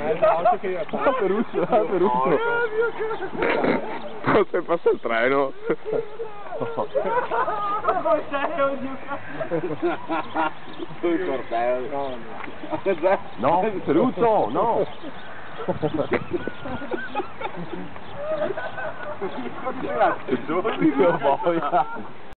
Peruccio. No, se passa il treno. Il corteo. No, Peruccio, no. Che giorni, Io voglio.